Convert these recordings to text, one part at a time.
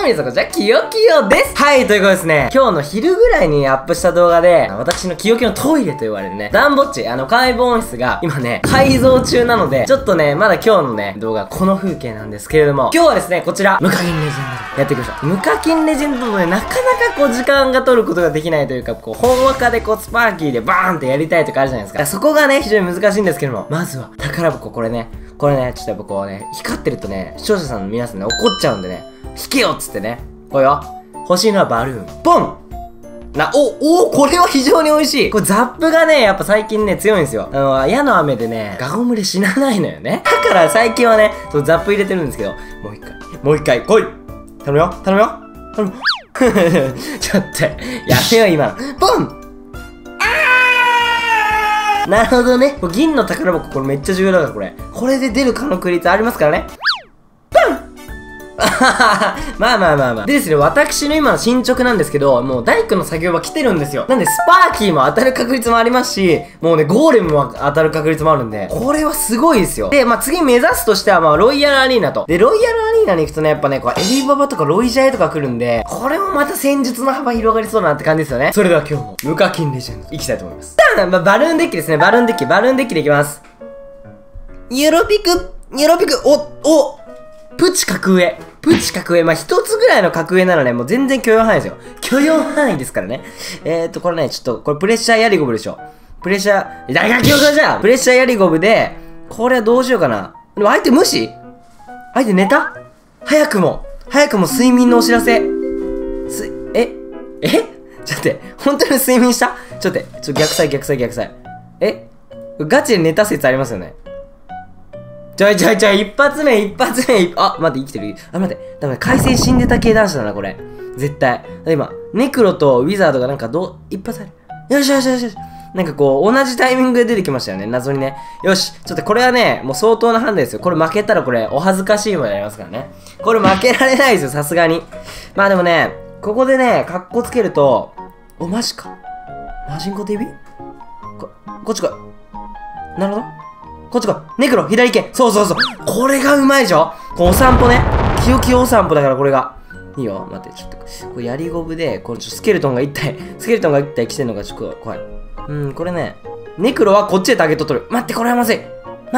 も皆さんこんにちは、きよきよです。はい、ということですね、今日の昼ぐらいにアップした動画で、私のきよきよのトイレと言われるね、ダンボッチ、解剖音室が今ね、改造中なので、ちょっとね、まだ今日のね、動画、この風景なんですけれども、今日はですね、こちら、無課金レジェンド、やっていきましょう。無課金レジェンドとね、なかなかこう、時間が取ることができないというか、こう、ほんわかでこう、スパーキーでバーンってやりたいとかあるじゃないですか。そこがね、非常に難しいんですけども、まずは、宝箱、これね、ちょっとやっぱこうね、光ってるとね、視聴者さんの皆さんね、怒っちゃうんでね、引けよっつってね、これよ。欲しいのはバルーン。ボンこれは非常に美味しい。これザップがね、やっぱ最近ね、強いんですよ。矢の雨でね、ガゴムで死なないのよね。だから最近はね、ザップ入れてるんですけど、もう一回、来い頼むよ頼むちょっと、やめよ今の。ボンなるほどね。銀の宝箱、これめっちゃ重要だから、これ。これで出る確率ありますからね。まあ。でですね、私の今の進捗なんですけど、もう大工の作業は来てるんですよ。なんで、スパーキーも当たる確率もありますし、もうね、ゴーレムも当たる確率もあるんで、これはすごいですよ。で、次目指すとしては、ロイヤルアリーナと。で、ロイヤルアリーナに行くとね、やっぱね、こう、エリババとかロイジャイとか来るんで、これもまた戦術の幅広がりそうだなって感じですよね。それでは今日も、無課金レジェンド、行きたいと思います。バルーンデッキですね、バルーンデッキでいきます。ニョロピク、プチ格上。一つぐらいの格上ならね、もう全然許容範囲ですよ。許容範囲ですからね。これね、これプレッシャーヤリゴブでしょ。プレッシャー、大学教科じゃんプレッシャーヤリゴブで、これはどうしようかな。でも相手無視相手寝た早くも睡眠のお知らせ。ちょっと待って、本当に睡眠したちょっと待って、逆サイ。ガチで寝た説ありますよね。一発目。待って、生きてる。待って、海星死んでた系男子だな、これ。絶対。今、ネクロとウィザードが一発ある。よし。なんかこう、同じタイミングで出てきましたよね、謎にね。よし、ちょっとこれはね、もう相当な判断ですよ。これ負けたらこれ、お恥ずかしいものになりますからね。これ負けられないですよ、さすがに。でもね、ここでね、カッコつけると、マジか。マジンコ TV？ こっち来い。なるほど。こっち来い。ネクロ、左行け。そう。これがうまいでしょ。お散歩ね。きよきよお散歩だから、これが。いいよ。待って、ちょっと。これ、やりゴブで、これ、スケルトンが一体来てんのがちょっと怖い。これね。ネクロはこっちでターゲット取る。待って、これはまずい。ま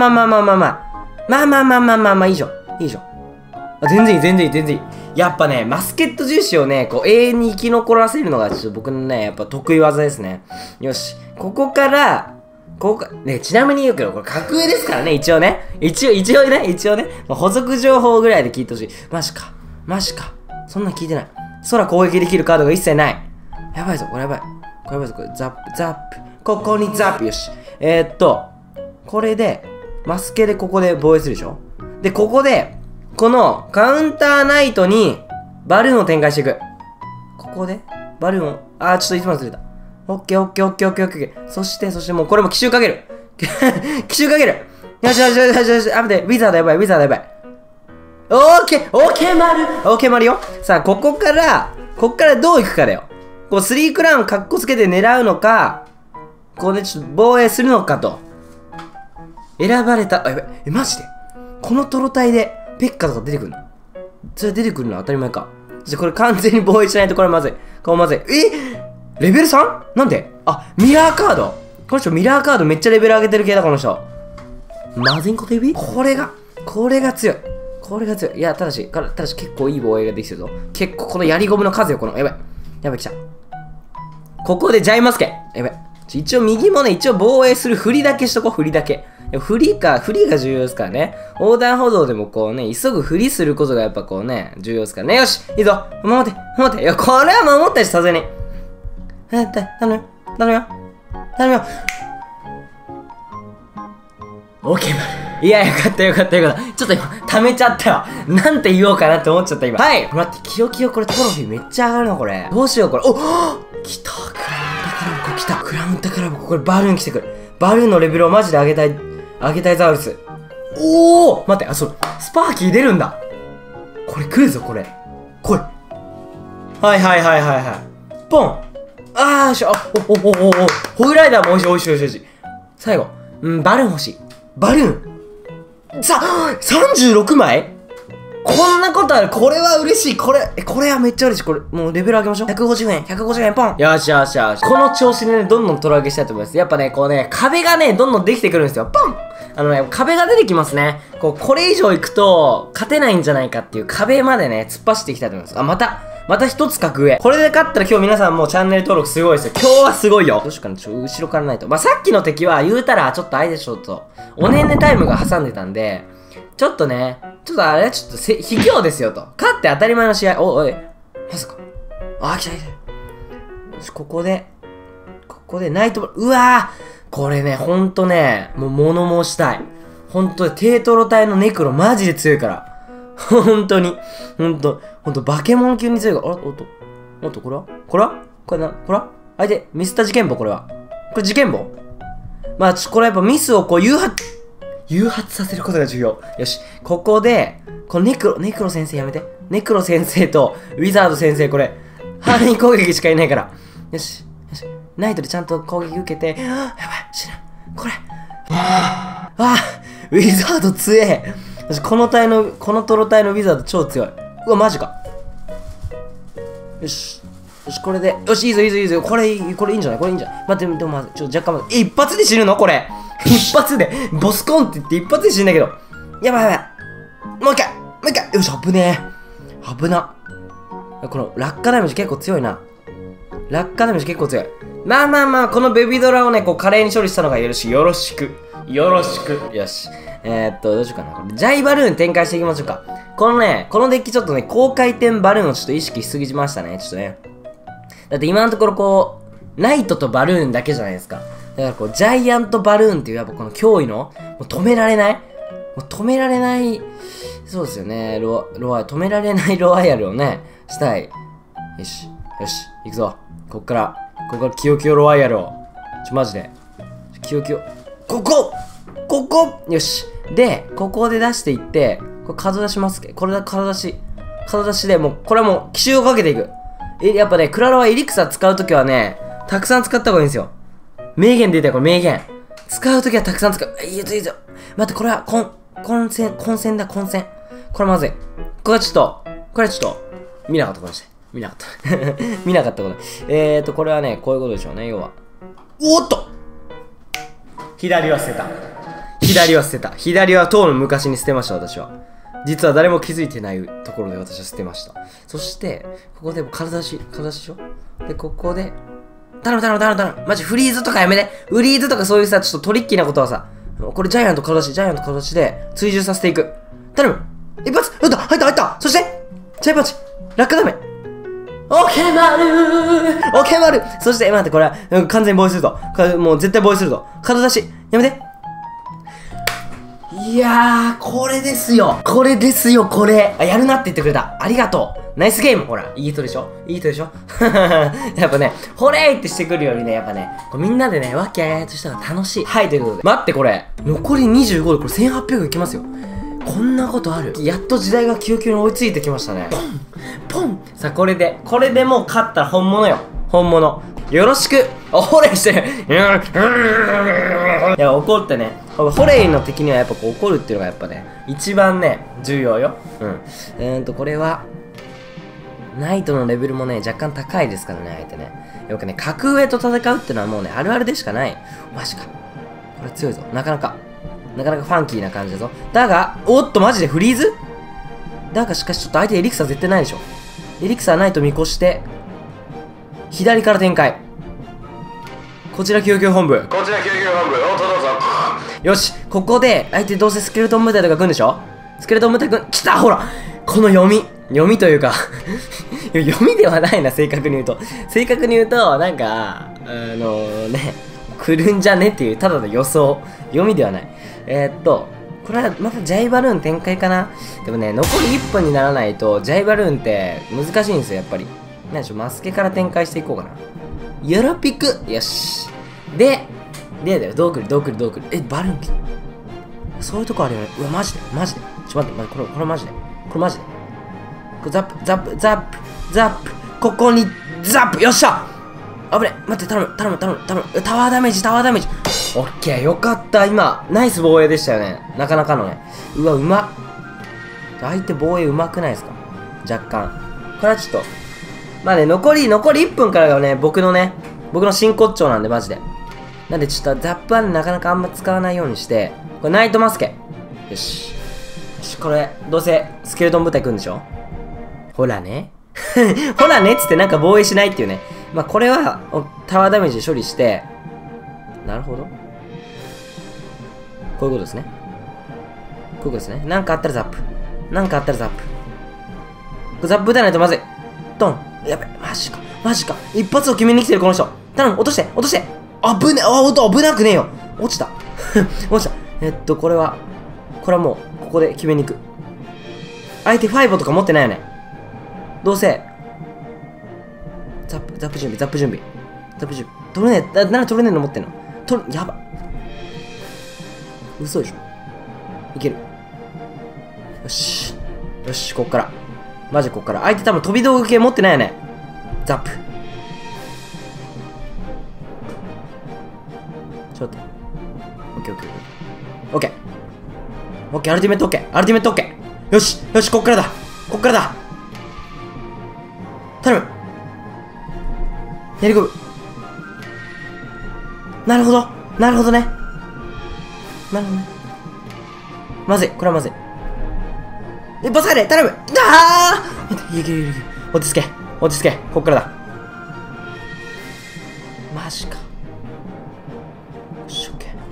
あ、いいじゃん。全然いい。やっぱね、マスケット重視をね、こう、永遠に生き残らせるのが、ちょっと僕のね、やっぱ得意技ですね。よし。ここから、ね、ちなみに言うけど、これ格上ですからね、一応ね。補足情報ぐらいで聞いてほしい。マジか。そんなん聞いてない。空攻撃できるカードが一切ない。やばいぞ、これ。ザップ。ここにザップ、よし。これで、マスケでここで防衛するでしょ。で、ここで、このカウンターナイトに、バルーンを展開していく。ここで、バルーンを、ちょっといつも忘れた。オッケー。そしてもうこれも奇襲かける。よし。待って、ウィザードやばい。オッケー丸よ。さあ、ここからどういくかだよ。こう、3クラウンカッコつけて狙うのか、こうね、ちょっと防衛するのかと。選ばれた、マジでこのトロ体で、ペッカとか出てくるの？それ出てくるの当たり前か。じゃ、これ完全に防衛しないとこれまずい。レベル 3？ なんで？ミラーカード。この人ミラーカードめっちゃレベル上げてる系だ、この人。マジンコ TV？ これが強い。いや、ただし結構いい防衛ができてるぞ。結構このやりゴムの数よ、この。やばい、来た。ここでジャイマスケ。やばい。一応右もね、防衛する振りだけしとこう、振りが重要ですからね。横断歩道でもこうね、急ぐ振りすることがやっぱこうね、重要ですからね。よし、いいぞ。守って。いや、これは守ったし、さすがに。頼むよ。オーケー丸。いや、よかった。ちょっと今、溜めちゃったよ。なんて言おうかなって思っちゃった、今。はい。待って、きよこれトロフィーめっちゃ上がるの、これ。どうしよう、これ。来た。クラウン宝箱。これ、バルーン来てくる。バルーンのレベルをマジで上げたいザウルス。待って、スパーキー出るんだ。これ来るぞ、これ。来い。はい。ポン。よし、ホグライダーもおいしい。最後。バルーン欲しい。36枚こんなことある。これは嬉しい。これはめっちゃ嬉しい。これ、もうレベル上げましょう。150円、150円、ポン。よしよしよし。この調子でね、どんどんトラ上げしたいと思います。やっぱね、こうね、壁がね、どんどんできてくるんですよ。ポン。壁が出てきますね。これ以上行くと、勝てないんじゃないかっていう壁までね、突っ走っていきたいと思います。また一つ格上。これで勝ったら今日皆さんもうチャンネル登録すごいですよ。今日はすごいよ。どうしようかな。後ろからないと。さっきの敵は言うたら、ちょっと相手ちょっと、おねんねタイムが挟んでたんで、ちょっとね、あれはちょっと卑怯ですよと。勝って当たり前の試合。おい、まさか。来た。よし、ここでナイト、うわーこれね、ほんとね、もう物申したい。ほんと、低トロ隊のネクロマジで強いから。ほんとに。ほんと、化け物級に強いから。これは相手、ミスった事件簿これは。これ事件簿これやっぱミスを誘発させることが重要。よし。ここで、このネクロ先生やめて。ネクロ先生と、ウィザード先生、これ、範囲攻撃しかいないから。よし。ナイトでちゃんと攻撃受けて、やばい、死ぬ。これ。ウィザード強え。よし、このトロ隊のウィザード超強い。うわ、マジか。よし、これで、よし、いいぞ。これいいんじゃない待って、でも若干一発で死ぬのこれ。一発で、ボスコンって言って一発で死ぬんだけど。やばい。もう一回。よし、危ねえ。危な。この落下ダメージ結構強いな。このベビドラをね、華麗に処理したのがよろしく。よし。どうしようかな。これジャイバルーン展開していきましょうか。このデッキちょっとね、高回転バルーンをちょっと意識しすぎましたね。ちょっとね。だって今のところナイトとバルーンだけじゃないですか。だからジャイアントバルーンっていうやっぱこの脅威の、もう止められない、そうですよね。止められないロワイヤルをね、したい。よし、行くぞ。こっからキヨキヨロワイヤルを。マジで。キヨキヨ。ここよし。で、ここで出していって、これ数出しますけ。これだ、数出しで、もう、これはもう、奇襲をかけていく。やっぱね、クラロワエリクサ使うときはね、たくさん使った方がいいんですよ。名言出たよ、これ名言。使うときはたくさん使う。いいぞ。待って、これは、混戦だ。これまずい。これちょっと、見なかったことにして。見なかったこと。これはね、こういうことでしょうね、要は。おっと左は捨てた。左は当の昔に捨てました、私は。実は誰も気づいてないところで私は捨てました。そして、ここで体出しでしょ。で、ここで、頼む。マジフリーズとかやめて。フリーズとかそういうさ、ちょっとトリッキーなことはさ、これジャイアント体出しで追従させていく。頼む。一発入ったそして、ジャイパンチ落下ダメ。オッケー丸そして、待って、これは、完全に防衛すると。もう絶対防衛すると。体出し、やめて。いやー、これですよ、これ。やるなって言ってくれた。ありがとう。ナイスゲーム。ほら、いい人でしょやっぱね、ほれーってしてくるよりね、やっぱね、みんなでね、わきあいあいとしたら楽しい。はい、ということで。待って、これ。残り25でこれ1800いきますよ。こんなことある？やっと時代が急に追いついてきましたね。ポンさあ、これでもう勝ったら本物よ。よろしく。ホレイしてる。いや、怒ってね。ホレイの敵にはやっぱ怒るっていうのがやっぱね、一番ね、重要よ。これは、ナイトのレベルもね、若干高いですからね、相手ね。よくね、格上と戦うってのはもうね、あるあるでしかない。マジか。これ強いぞ。なかなかファンキーな感じだぞ。だが、おっと、マジでフリーズ？だがしかしちょっと相手エリクサー絶対ないでしょ。エリクサーないと見越して、左から展開。こちら救急本部。おっとどうぞ。よし、ここで、相手どうせスケルトン部隊とか来るんでしょ？スケルトン部隊来た！ほら！この読みというか読みではないな、正確に言うと、なんか、来るんじゃねっていう、ただの予想。読みではない。これはまたジャイバルーン展開かな。でもね、残り1分にならないと、ジャイバルーンって難しいんですよ、やっぱり。なんでしょう、マスケから展開していこうかな。ヨロピクよし。で、どう来るバルーンそういうとこあるよね。うわ、マジで。ちょっと待って、これマジで。ザップ。ここに、ザップよっしゃ危ね、待って、頼む。タワーダメージ。オッケー、よかった。今、ナイス防衛でしたよね。なかなかのね。うわ、うまっ。 相手防衛うまくないですか？若干。これはちょっと、まあね、残り1分からがね、僕の真骨頂なんで、マジで。なんでちょっとザップはなかなかあんま使わないようにして、これナイトマスケ。よし。よし、これ、どうせスケルトン部隊来るんでしょ？ほらね。ほらねっつってなんか防衛しないっていうね。まあこれは、タワーダメージで処理して、なるほど。こういうことですね。こういうことですね。なんかあったらザップ。なんかあったらザップ。これザップ打たないとまずい。ドン。やべ、マジか。マジか。一発を決めに来てるこの人。頼む、落として、落として。危ねえ、危なくねえよ。落ちた。落ちた。これはもう、ここで決めに行く。相手ファイボとか持ってないよね。どうせ、ザップ準備。ザップ準備。取れねえ、なんで取れねえの持ってんの？やば。嘘でしょ。いける。よし。よし、こっから。マジこっから。相手多分飛び道具系持ってないよね。ザップ。ちょっと。オッケー。アルティメットオッケー。よし、こっからだ。頼む。やり込む。なるほどね。まずい、これはまずい。バスカレー頼む。いける。落ち着け。こっからだ。マジか。よし、オッケー。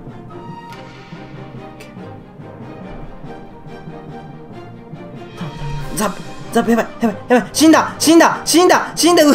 ザップやばい。死んだわー。死んだわー。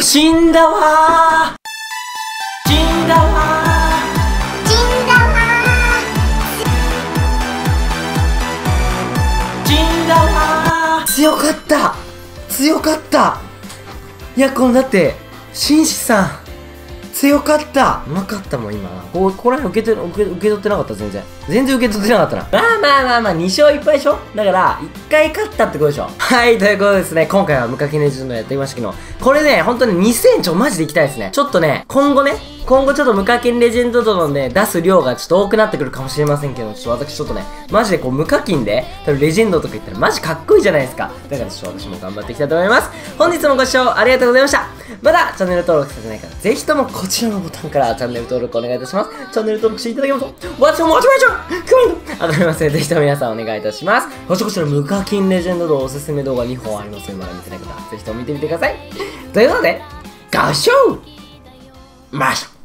強かった。いや、このだって、紳士さん、強かった。うまかったもん、今。ここら辺受け取ってなかった、全然受け取ってなかったな。まあ、2勝1敗でしょ？だから、1回勝ったってことでしょ？はい、ということでですね、今回は無課金レジェンドやってみましたけど、これね、本当に2000マジでいきたいですね。ちょっとね、今後ちょっと無課金レジェンド度のね、出す量がちょっと多くなってくるかもしれませんけど、ちょっと私ちょっとね、マジでこう無課金で、多分レジェンドとか言ったらマジかっこいいじゃないですか。だからちょっと私も頑張っていきたいと思います。本日もご視聴ありがとうございました。まだチャンネル登録されてない方、ぜひともこちらのボタンからチャンネル登録お願いいたします。チャンネル登録していただけますと、私もモチベーション上がりますので、ぜひとも皆さんお願いいたします。そしてこちら無課金レジェンド度おすすめ動画2本ありますので、まだ見てない方、ぜひとも見てみてください。ということで、ご視聴ました。